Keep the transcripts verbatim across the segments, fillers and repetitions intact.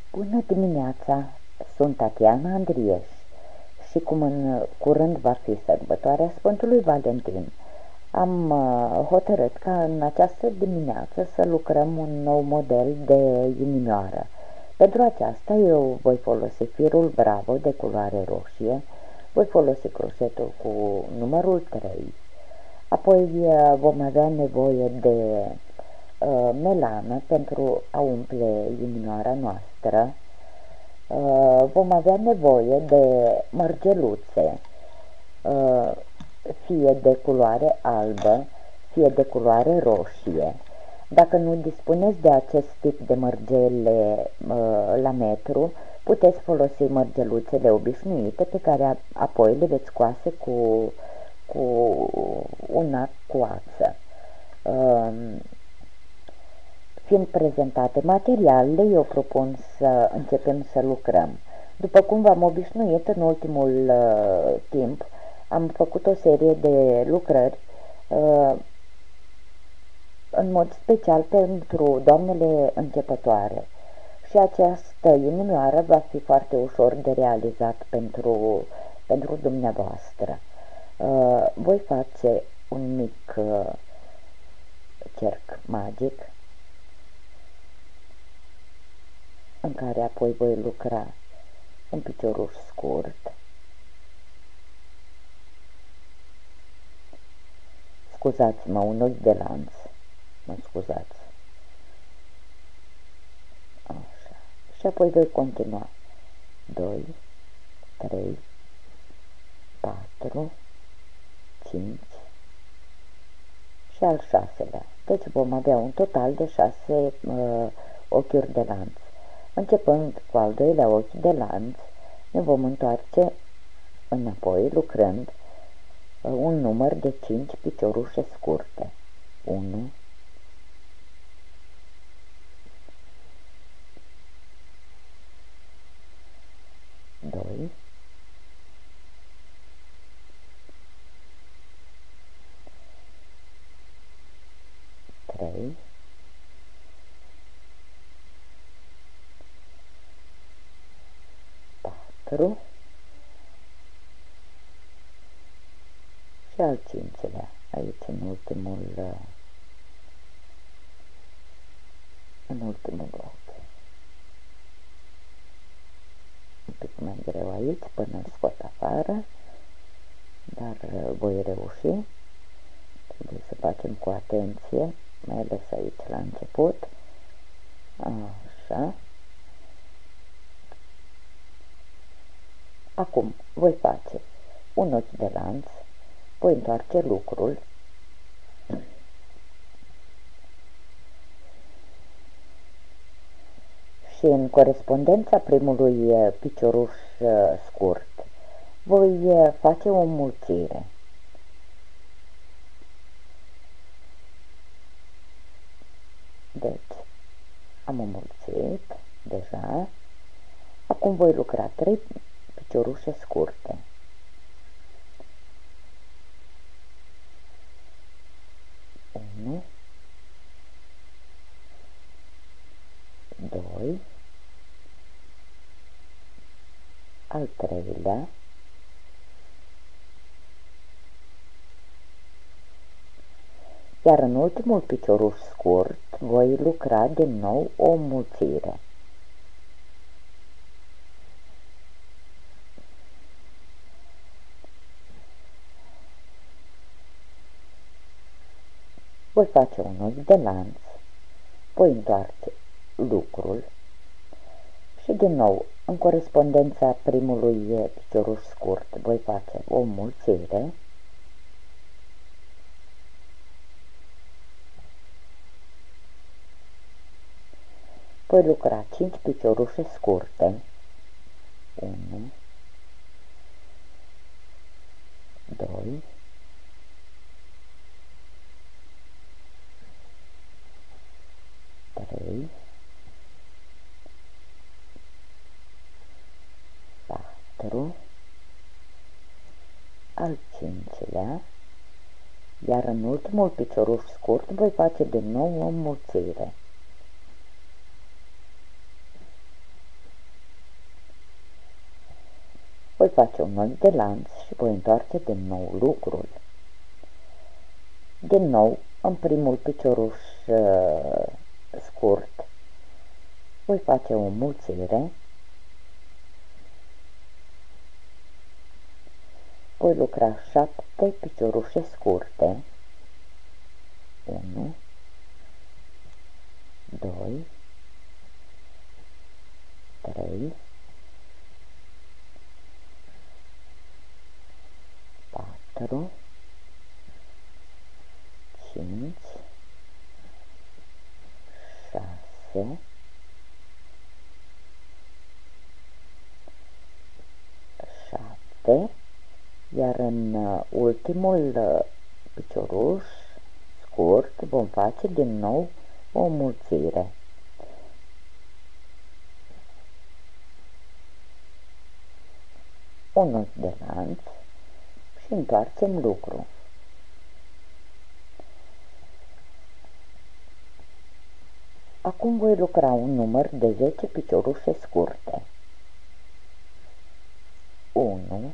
Bună dimineața! Sunt Tatiana Andrieș și cum în curând va fi sărbătoarea Sfântului Valentin, am uh, hotărât ca în această dimineață să lucrăm un nou model de inimioară. Pentru aceasta eu voi folosi firul Bravo de culoare roșie, voi folosi croșetul cu numărul trei, apoi uh, vom avea nevoie de uh, melană pentru a umple inimioara noastră. Uh, vom avea nevoie de mărgeluțe, uh, fie de culoare albă, fie de culoare roșie. Dacă nu dispuneți de acest tip de mărgele uh, la metru, puteți folosi mărgeluțele obișnuite pe care apoi le veți scoase cu, cu una coață. Uh, Fiind prezentate materialele, eu propun să începem să lucrăm. După cum v-am obișnuit în ultimul uh, timp, am făcut o serie de lucrări uh, în mod special pentru doamnele începătoare și această inimioară va fi foarte ușor de realizat pentru, pentru dumneavoastră. Uh, voi face un mic uh, cerc magic în care apoi voi lucra un picioruș scurt. Scuzați-mă, un ochi de lanț. Mă scuzați. Așa. Și apoi voi continua. doi, trei, patru, cinci și al șaselea. Deci vom avea un total de șase uh, ochiuri de lanț. Începând cu al doilea ochi de lanț, ne vom întoarce înapoi, lucrând un număr de cinci piciorușe scurte. unu, doi, trei, patru și al cincilea, aici în ultimul în ultimul ochi. Un pic mai greu aici până îl scot afară, dar voi reuși. Trebuie să facem cu atenție, mai ales aici la început. Așa. Acum voi face un ochi de lanț, voi întoarce lucrul și în corespondența primului picioruș scurt voi face o înmulțire. Deci am înmulțit deja. Acum voi lucra trei piciorușe scurte. unu, doi, al treilea, iar în ultimul picioruș scurt voi lucra din nou o înmulțire. Voi face un ochi de lanț, voi întoarce lucrul și din nou, în corespondența primului picioruș scurt, voi face o înmulțire. Voi lucra cinci piciorușe scurte. unu, doi, trei, patru, al cincilea, iar în ultimul picioruș scurt voi face din nou o înmulțire. Voi face un nod de lanț și voi întoarce din nou lucrul. Din nou, în primul picioruș uh, scurt, voi face o mulțire, voi lucra șapte piciorușe scurte, unu, doi, trei, patru, cinci, șase, șapte, iar în ultimul picioruș scurt vom face din nou o mulțire. Un nod de lanț și întoarcem lucru. Acum voi lucra un număr de zece piciorușe scurte. unu,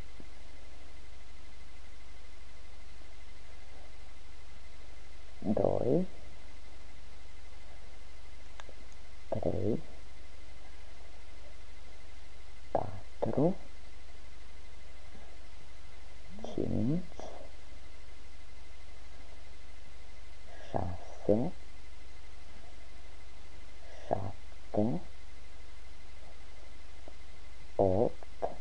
doi, trei, patru, cinci, șase, șapte, opt,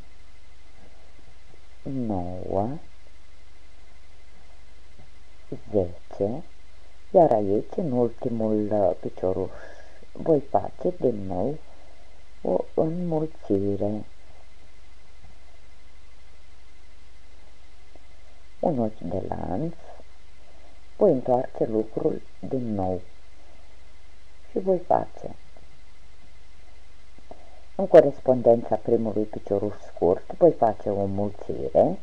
nouă, zece, iar aici, în ultimul picioruș, voi face din nou o înmulțire. Un ochi de lanț, voi întoarce lucrul din nou și voi face în corespondența primului picioruș scurt, voi face o mulțire,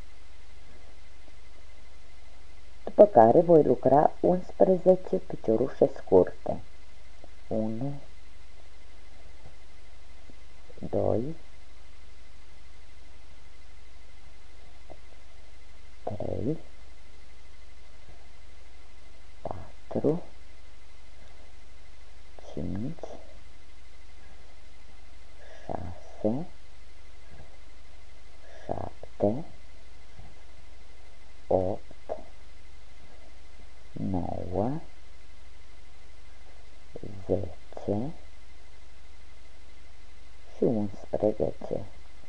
după care voi lucra unsprezece piciorușe scurte. unu, doi, trei, patru, cinci, șase, șapte, opt, nouă, zece și unsprezece.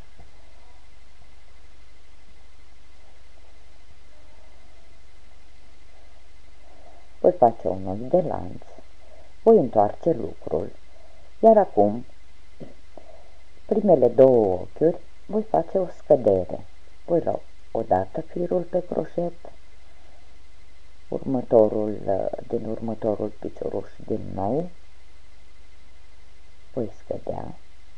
Voi face un nod de lanț, voi întoarce lucrul, iar acum primele două ochiuri voi face o scădere. Voi lua odată firul pe croșet, următorul din următorul picioruș din nou, voi scădea,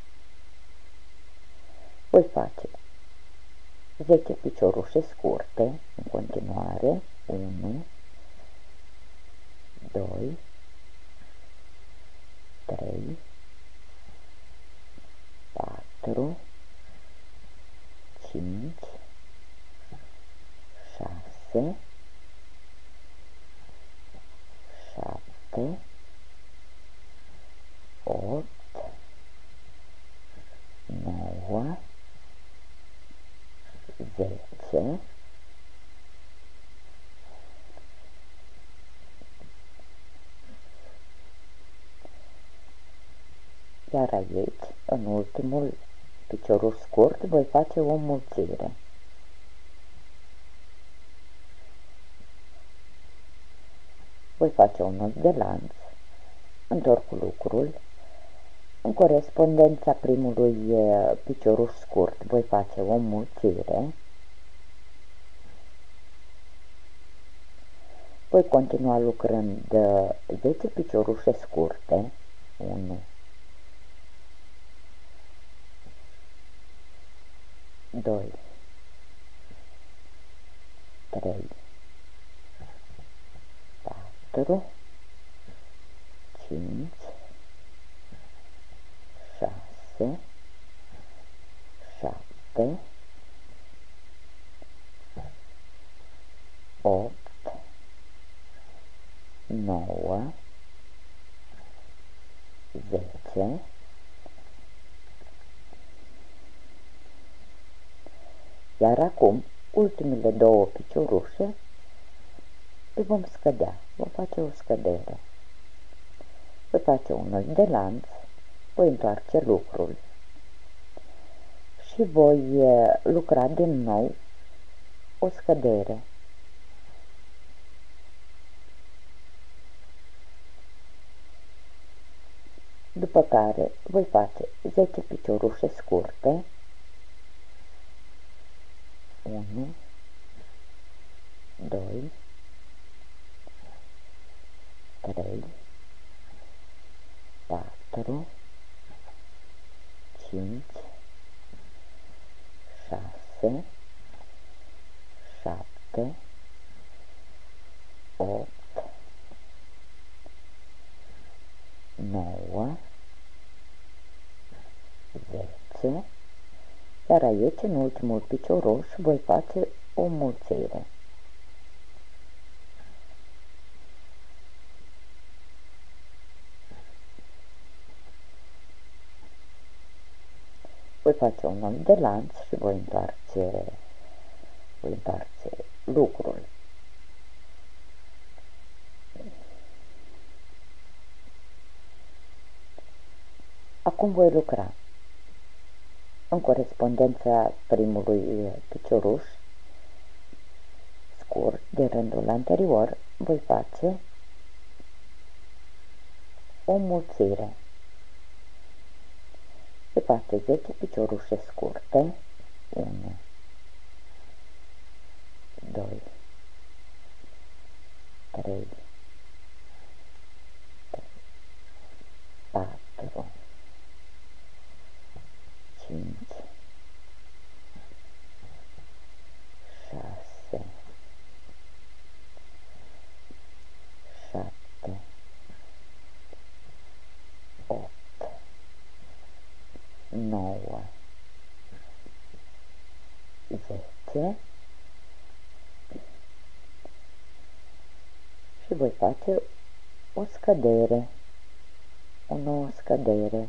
voi face zece piciorușe scurte în continuare, unu, doi, trei, patru, cinci, șase, șapte, opt, nouă, zece, iar aici, în ultimul picioruș scurt, voi face o mulțire. Voi face un nod de lanț, întorc lucrul, în corespondența primului picioruș scurt voi face o mulțire, voi continua lucrând zece piciorușe scurte, unu, doi, trei, patru, cinci, șase, șapte, zece, iar acum ultimele două piciorușe le vom scădea, vom face o scădere. Voi face un nod de lanț, voi întoarce lucrul și voi lucra din nou o scădere. După care voi face zece piciorușe scurte, unu, doi, trei, patru, cinci, șase, șapte, opt, nouă, zece, iar aici, în ultimul picioruș, voi face o mulțire. Voi face un nod de lanț și voi întoarce, voi întoarce lucrul. Acum voi lucra în corespondența primului picioruș scurt de rândul anterior, voi face o mulțire. Voi face zece piciorușe scurte, unu, doi, trei, patru, cinci, șase, șapte, opt, nouă, zece și voi face o scădere, o nouă scădere,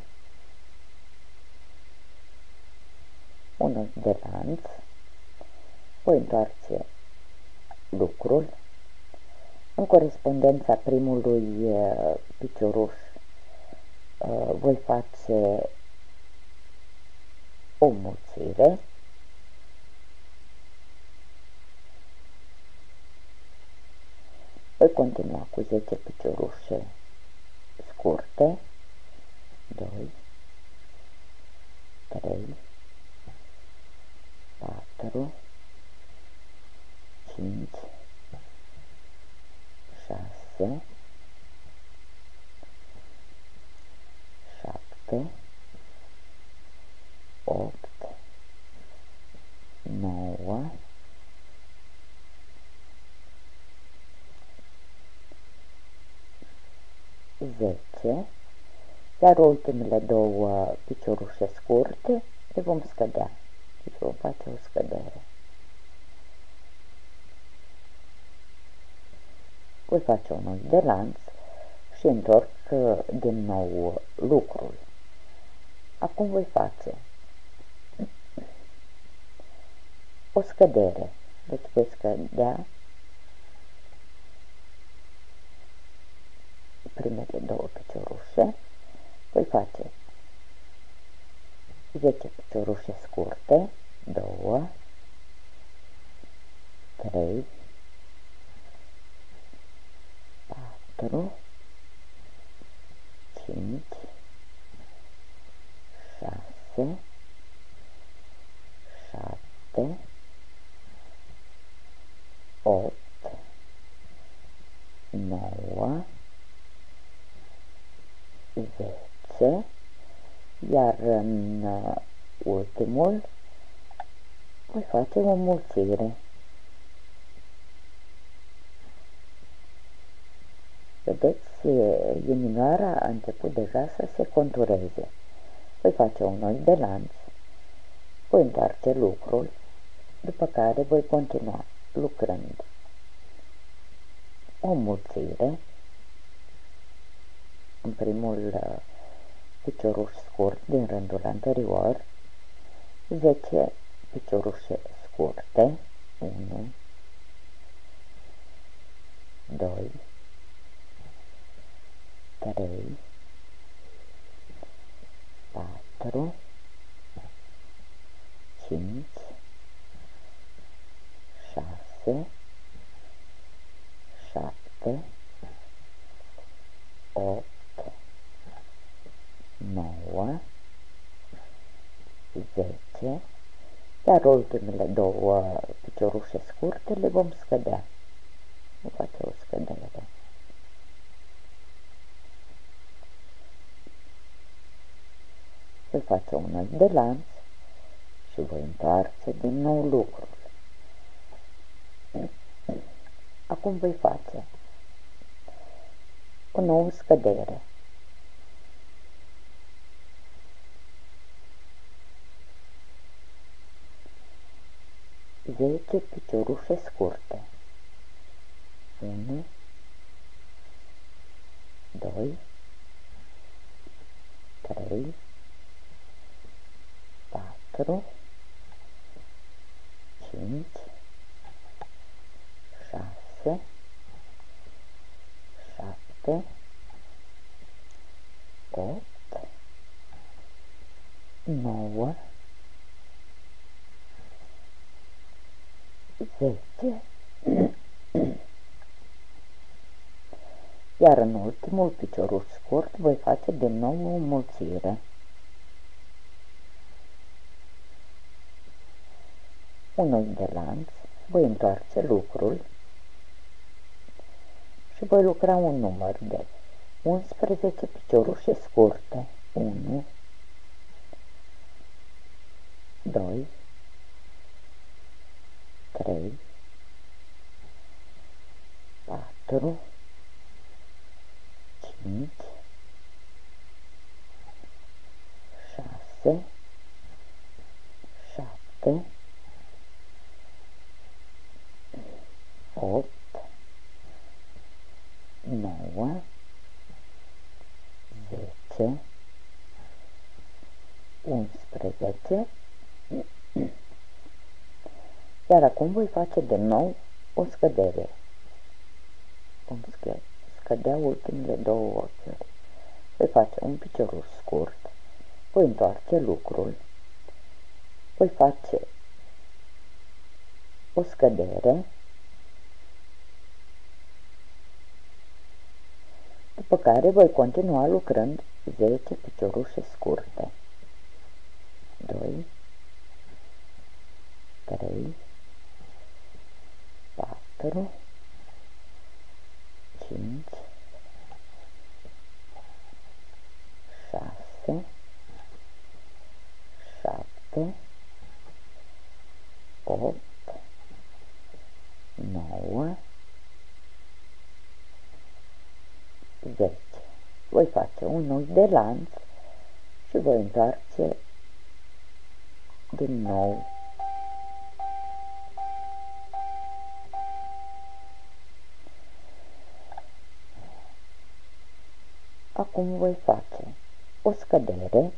un nod de lanț, voi întoarce lucrul în corespondența primului uh, picioruș, uh, voi face o mulțire, voi continua cu zece piciorușe scurte, doi, trei, patru, cinci, șase, șapte, opt, nouă, zece, iar ultimele două piciorușe scurte le vom scădea. Deci vom face o scădere. Voi face un nod de lanț și întorc din nou lucrul. Acum voi face o scădere. Deci voi scădea primele două piciorușe, voi face zece piciorușe scurte, doi, trei, patru, cinci, șase, șapte, opt, nouă, zece, iar în ultimul voi face o mulțire. Vedeți, inimioara a început deja să se contureze. Voi face un nod de lanț, voi întoarce lucrul, după care voi continua lucrând o mulțire în primul picioruși scurt din rândul anterior, zece piciorușe scurte, unu, doi, trei, patru, cinci, șase, șapte, opt, nouă, zece, iar ultimele două piciorușe scurte le vom scădea. Nu face o scădere. Voi face un nod de lanț și voi întoarce din nou lucrul. Acum voi face o nouă scădere. zece piciorușe scurte. unu, doi, trei, patru, cinci, șase, șapte, opt, nouă, zece, iar în ultimul picioruș scurt voi face din nou o înmulțire. Un nod de lanț, voi întoarce lucrul și voi lucra un număr de unsprezece piciorușe scurte. unu, doi, trei, patru, cinci, șase, șapte, opt, nouă, zece, unsprezece, iar acum voi face de nou o scădere. Vom scădea ultimele două ochiuri. Voi face un picioruș scurt, voi întoarce lucrul, voi face o scădere, după care voi continua lucrând zece piciorușe scurte. doi, trei, patru, cinci, șase, șapte, opt, nouă, zece. Voi face un nod de lanț și voi întoarce din nou acum voi face o scădere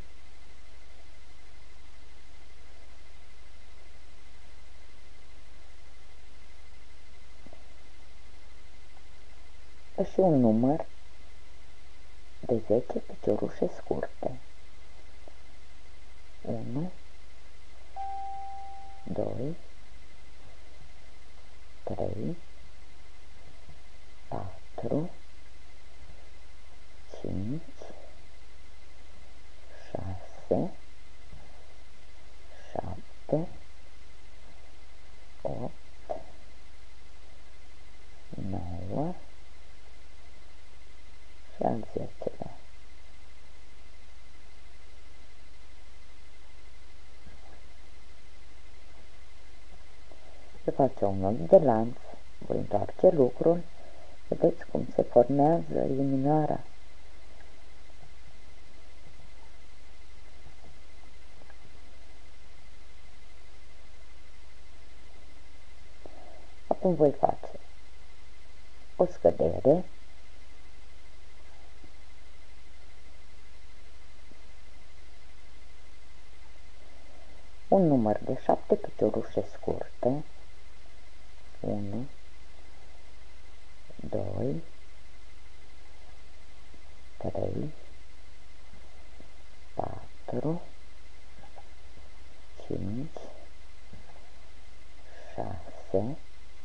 și un număr de zece piciorușe scurte. unu, doi, trei, patru, cinci, șase, șapte, opt, nouă și al zecelea. Se face un nod de lanț, voi întoarce lucrul, vedeți cum se formează inimioara. Acum voi face o scădere un număr de șapte piciorușe scurte, unu, doi, trei, patru, cinci, șase,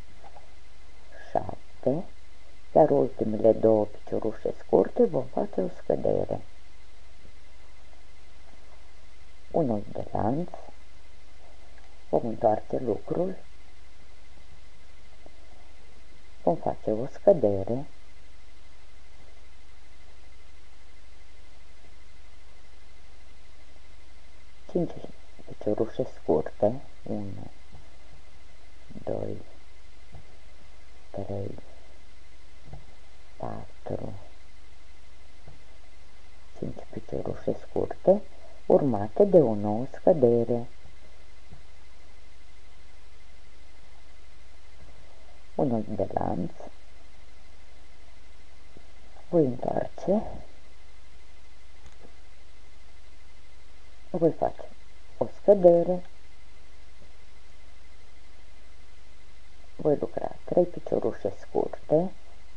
șapte, iar ultimele două piciorușe scurte vom face o scădere. Un ochi de lanț, vom întoarce lucrul, vom face o scădere, cinci piciorușe scurte, unu, doi, trei, patru, cinci piciorușe scurte, urmate de o nouă scădere. Un ochi de lanț, voi întoarce, voi face o scădere, voi lucra trei piciorușe scurte,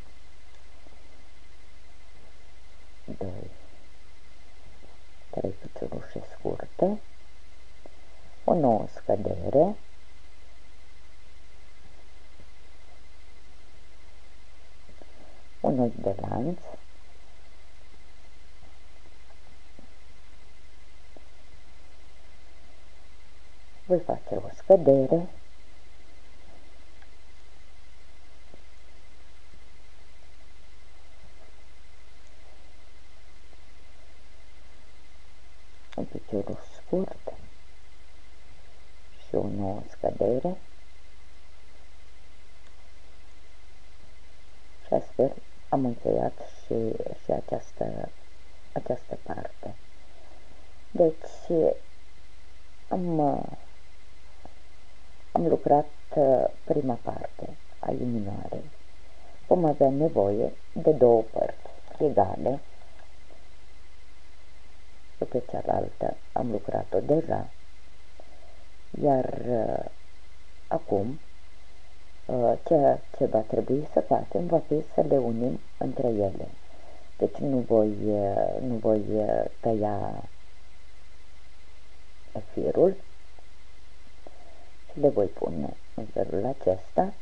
doi, trei piciorușe scurte, o nouă scădere, un ochi de lanț, voi face o scădere, un picioruș scurt și o nouă scădere și astfel am încheiat și, și această, această parte. Deci am, am lucrat prima parte a inimioarei. Vom avea nevoie de două părți egale. Pe cealaltă am lucrat-o deja, iar uh, acum uh, ceea ce va trebui să facem va fi să le unim între ele. Deci nu voi, uh, nu voi uh, tăia firul și le voi pune în felul acesta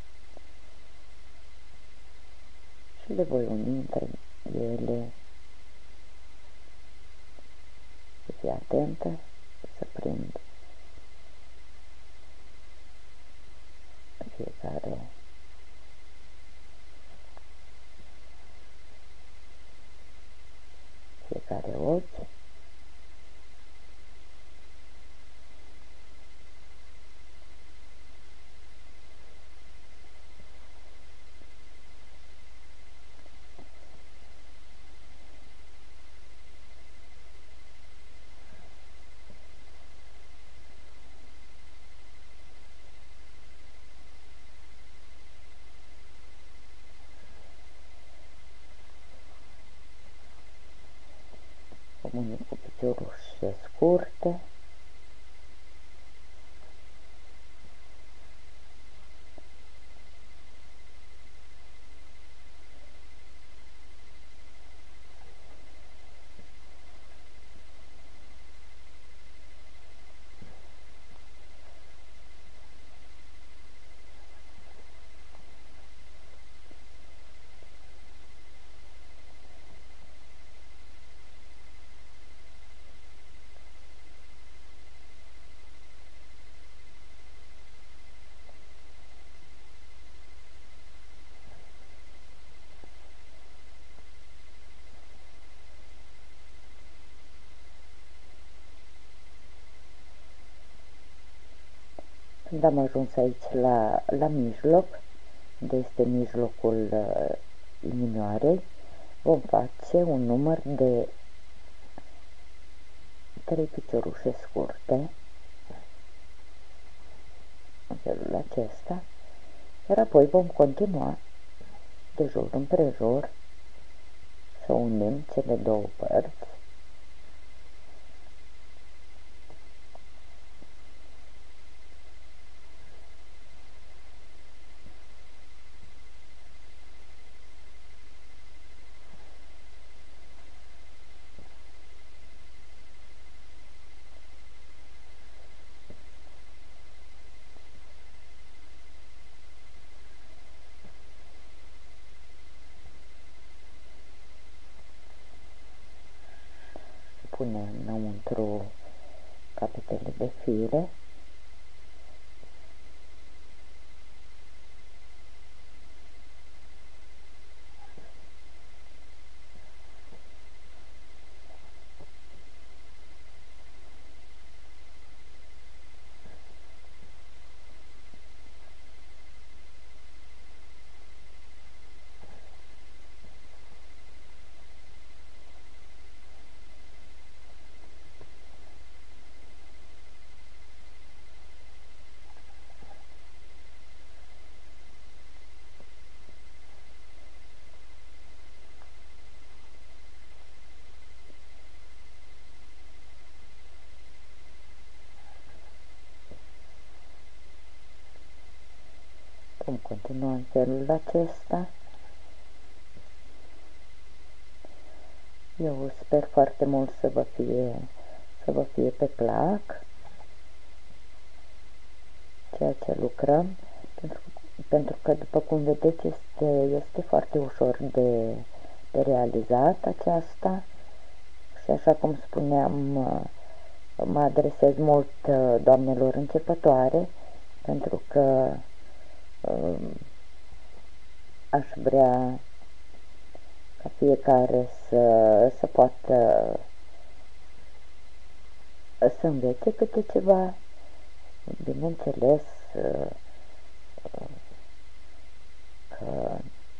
și le voi uni între ele. Să fii atentă, să prind fiecare fiecare ochi. Unii cu piciorușe scurte, când am ajuns aici la, la mijloc, de este mijlocul uh, inimioarei, vom face un număr de trei piciorușe scurte, în felul acesta, iar apoi vom continua de jur împrejur să unim cele două părți. pune înăuntru capetele de fire. Vom continua în felul acesta. Eu sper foarte mult să vă fie, să vă fie pe plac ceea ce lucrăm, pentru, pentru că, după cum vedeți, este, este foarte ușor de, de realizat aceasta și, așa cum spuneam, mă adresez mult doamnelor începătoare, pentru că aș vrea ca fiecare să, să poată să învețe câte ceva. Bineînțeles că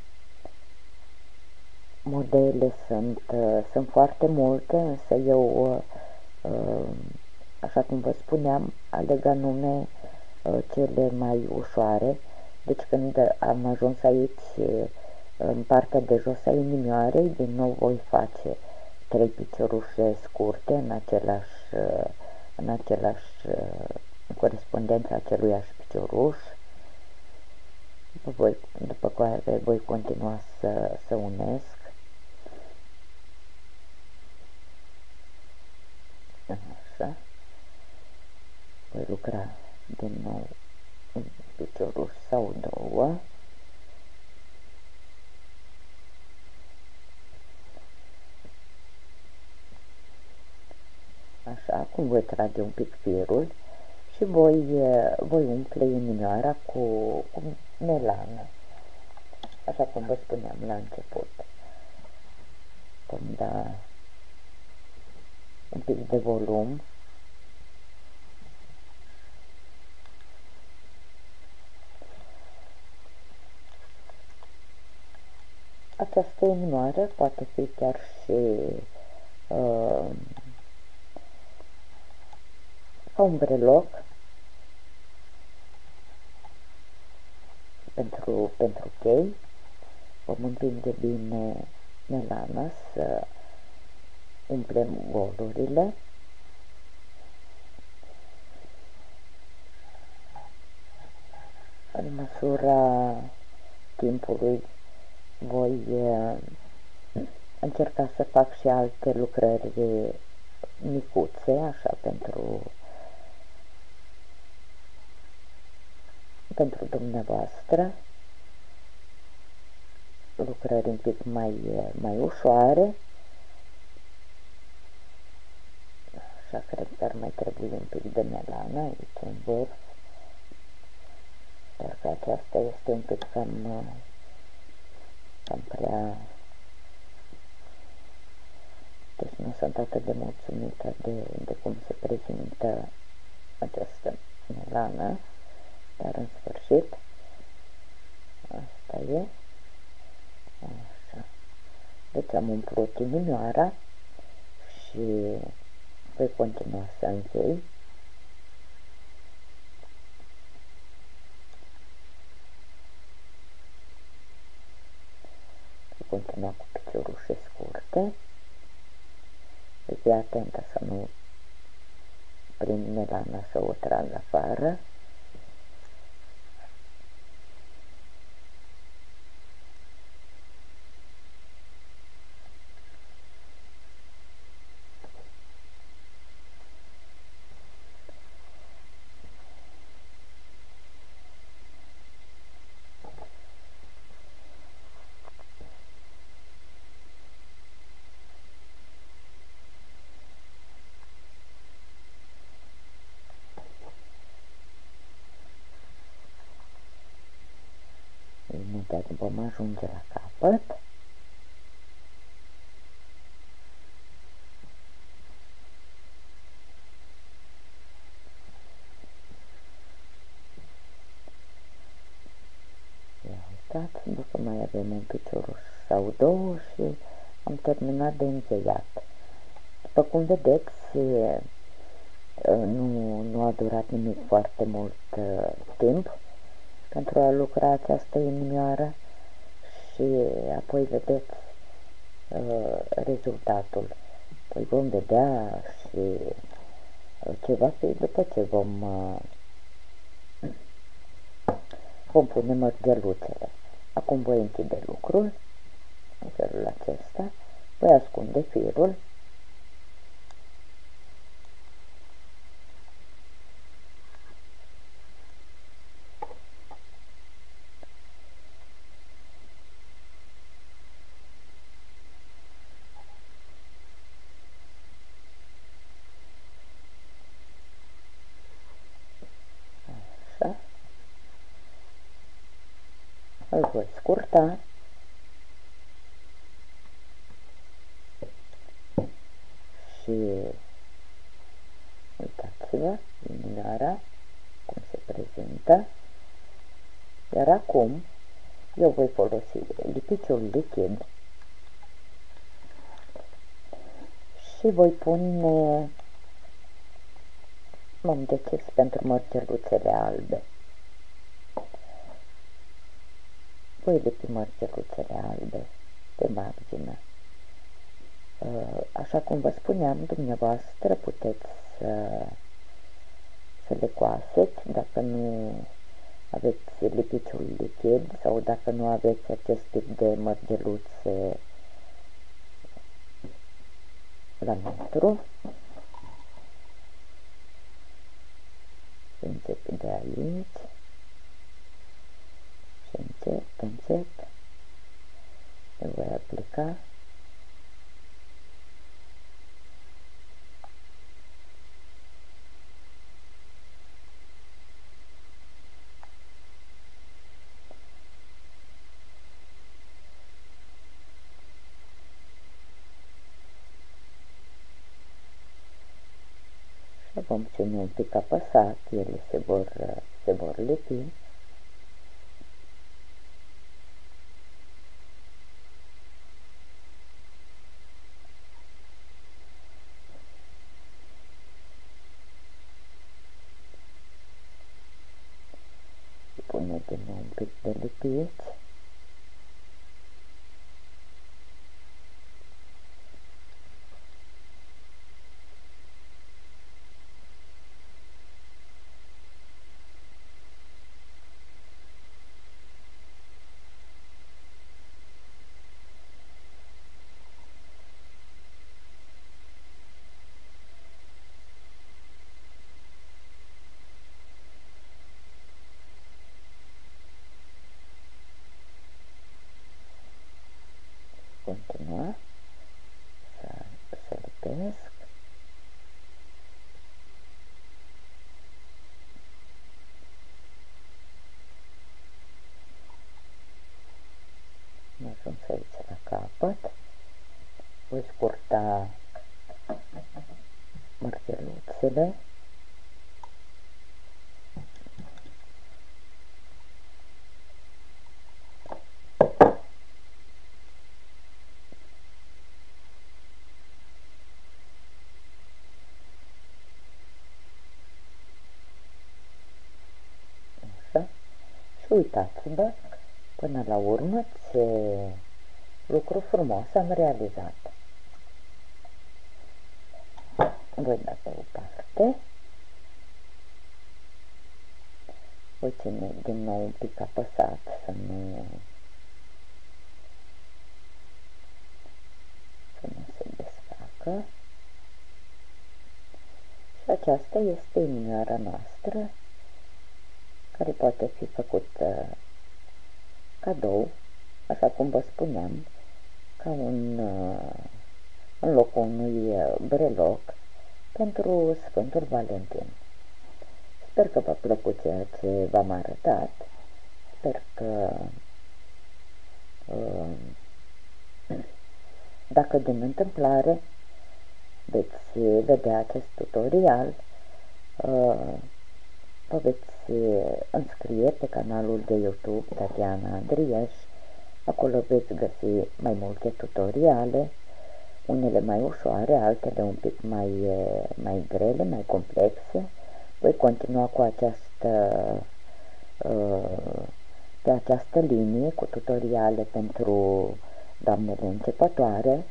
modele sunt, sunt foarte multe, însă eu, așa cum vă spuneam, aleg anume cele mai ușoare. Deci când am ajuns aici, în partea de jos a inimioarei, din nou voi face trei piciorușe scurte în același, în același în corespondența aceluiași picioruș. Voi, după care voi continua să, să unesc. Așa. Voi lucra din nou un picioruș sau două. Așa, acum voi trage un pic firul și voi, voi umple inimioara cu, cu melană, așa cum vă spuneam la început. Vom da un pic de volum. Această inimioară poate fi chiar și uh, ca un breloc pentru, pentru chei. Vom împinge bine melana să umplem golurile. În măsura timpului voi încerca să fac și alte lucrări micuțe, așa, pentru pentru dumneavoastră, lucrări un pic mai, mai ușoare. Așa, cred că ar mai trebui un pic de melană aici în vârf, dar că aceasta este un pic cam, cam prea... Deci nu sunt atât de mulțumită de, de cum se prezintă această melană, dar în sfârșit asta e. Așa. Deci am umplut inimioara și voi continua să închei. Voi continua cu piciorușe scurte. Voi fi atentă să nu prind melana să o trag afară. imediat vom ajunge la capăt. Ia uitați, după mai avem un picior sau două și am terminat de încheiat. După cum vedeți, nu, nu a durat nimic foarte mult uh, timp pentru a lucra această inimioară și apoi vedeți uh, rezultatul. Păi vom vedea și ce va fi după ce vom, uh, vom pune mărgeluțele. Acum voi închide lucrul în felul acesta, voi ascunde firul. Așa. Îl voi scurta și uitați-vă inimioara cum se prezintă. Iar acum eu voi folosi lipiciul lichid și voi pune, m-am decis pentru mărgeluțele albe. Voi lipi mărgeluțele albe pe margine. Așa cum vă spuneam, dumneavoastră puteți să, să le coaseți dacă nu aveți lipiciul lichid sau dacă nu aveți acest tip de mărgeluțe la metru. Încep de aici și încet, încet le voi aplica. Și vom ține un pic apăsat, ele se vor, se vor lipi. Pune din nou un pic de lipiți. Continua să, să lipesc. Am ajuns aici la capăt. Voi scurta mărgeluțele. Așa. Și uitați-vă, până la urmă ce lucru frumos am realizat. Voi da pe o parte. Voi ține din nou un pic apăsat să nu, să nu se desfacă. Și aceasta este inimioara noastră, care poate fi făcută cadou, așa cum vă spuneam, ca un, în locul unui breloc pentru Sfântul Valentin. Sper că v-a plăcut ceea ce v-am arătat, sper că Dacă din întâmplare veți vedea acest tutorial, vă veți înscrie pe canalul de YouTube Tatiana Andrieș. Acolo veți găsi mai multe tutoriale, unele mai ușoare, altele un pic mai, mai grele, mai complexe. Voi continua cu această, pe această linie cu tutoriale pentru doamnele începătoare.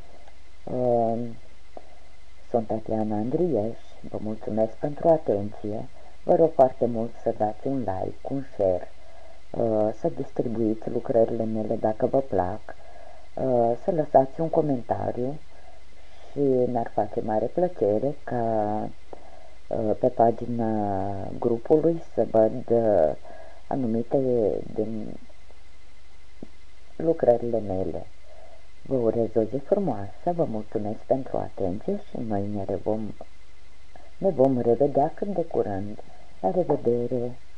Sunt Tatiana Andrieș, vă mulțumesc pentru atenție, vă rog foarte mult să dați un like, un share, să distribuiți lucrările mele dacă vă plac, să lăsați un comentariu și mi-ar face mare plăcere ca pe pagina grupului să văd anumite din lucrările mele. Vă urez o zi frumoasă, vă mulțumesc pentru atenție și noi ne vom, ne vom revedea cât de curând. La revedere!